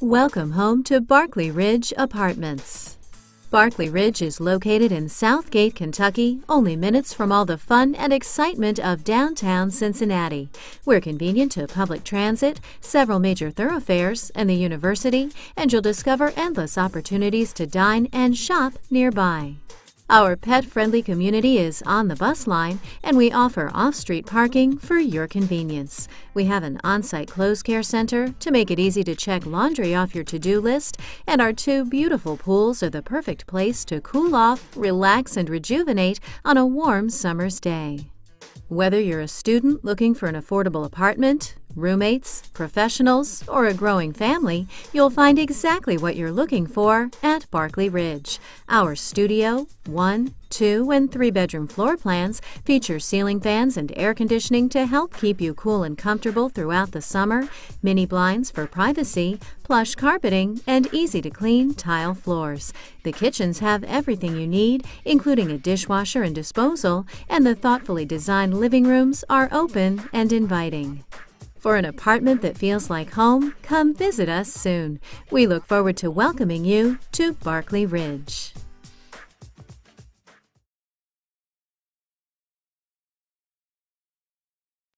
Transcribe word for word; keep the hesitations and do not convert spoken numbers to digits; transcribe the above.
Welcome home to Barkley Ridge Apartments. Barkley Ridge is located in Southgate, Kentucky, only minutes from all the fun and excitement of downtown Cincinnati. We're convenient to public transit, several major thoroughfares, and the university, and you'll discover endless opportunities to dine and shop nearby. Our pet-friendly community is on the bus line, and we offer off-street parking for your convenience. We have an on-site clothes care center to make it easy to check laundry off your to-do list, and our two beautiful pools are the perfect place to cool off, relax, and rejuvenate on a warm summer's day. Whether you're a student looking for an affordable apartment, roommates, professionals, or a growing family, you'll find exactly what you're looking for at Barkley Ridge. Our studio, one, two, and three-bedroom floor plans feature ceiling fans and air conditioning to help keep you cool and comfortable throughout the summer, mini blinds for privacy, plush carpeting, and easy-to-clean tile floors. The kitchens have everything you need, including a dishwasher and disposal, and the thoughtfully designed living rooms are open and inviting. For an apartment that feels like home, come visit us soon. We look forward to welcoming you to Barkley Ridge.